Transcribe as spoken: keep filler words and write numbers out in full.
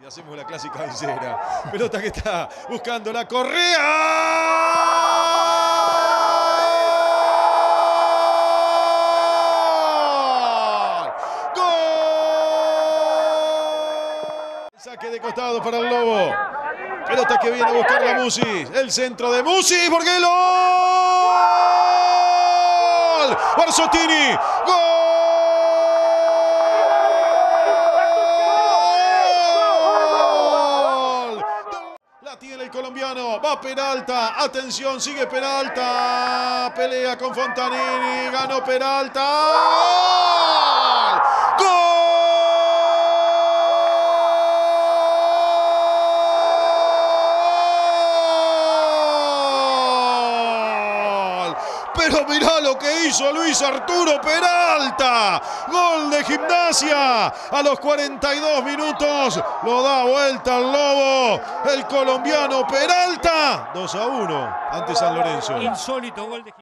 Y hacemos la clásica visera. Pelota que está buscando la Correa. ¡Gol! Saque de costado para el Lobo. Pelota que viene a buscar la Musi. El centro de Musi. Borguelo. Barzottini. ¡Gol! Tiene el colombiano, va Peralta, atención, sigue Peralta, pelea con Fontanini, ganó Peralta, ¡gol! ¡Gol! Pero mirá lo que hizo Luis Arturo Peralta, gol de Gimnasia, a los cuarenta y dos minutos, lo da vuelta al Lobo, el colombiano Peralta, dos a uno ante San Lorenzo. Insólito gol de